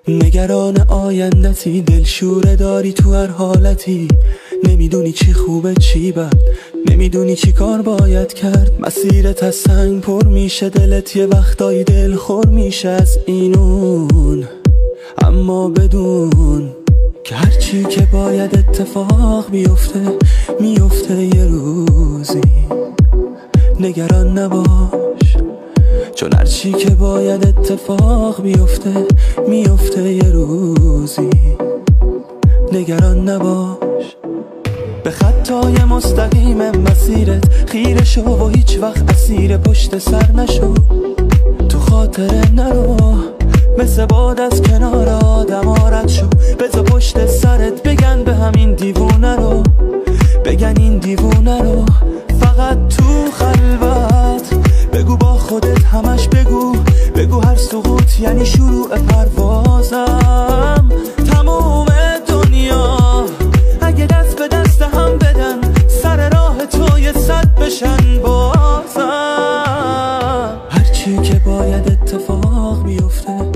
نگران آیندتی، دلشوره داری تو هر حالتی. نمیدونی چی خوبه چی بد، نمیدونی چی کار باید کرد. مسیرت از سنگ پر میشه، دلت یه وقتایی دل خور میشه از اینون. اما بدون که هرچی که باید اتفاق بیفته میفته یه روزی. نگران نباش، چون هرچی که باید اتفاق بیفته میفته یه روزی. نگران نباش، به خطای مستقیم مسیرت خیره شو و هیچ وقت اسیر پشت سر نشو. تو خاطره نرو، مثل باد از کنار آدم رد شو. بذار پشت سرت بگن به همین دیوونه رو، بگن این دیوونه رو. فقط تو خلوت بگو با خودت، همش بگو هر سقوط یعنی شروع پروازم. تموم دنیا اگه دست به دست هم بدن، سر راه تو یه صد بشن بازم. هرچی که باید اتفاق بیفته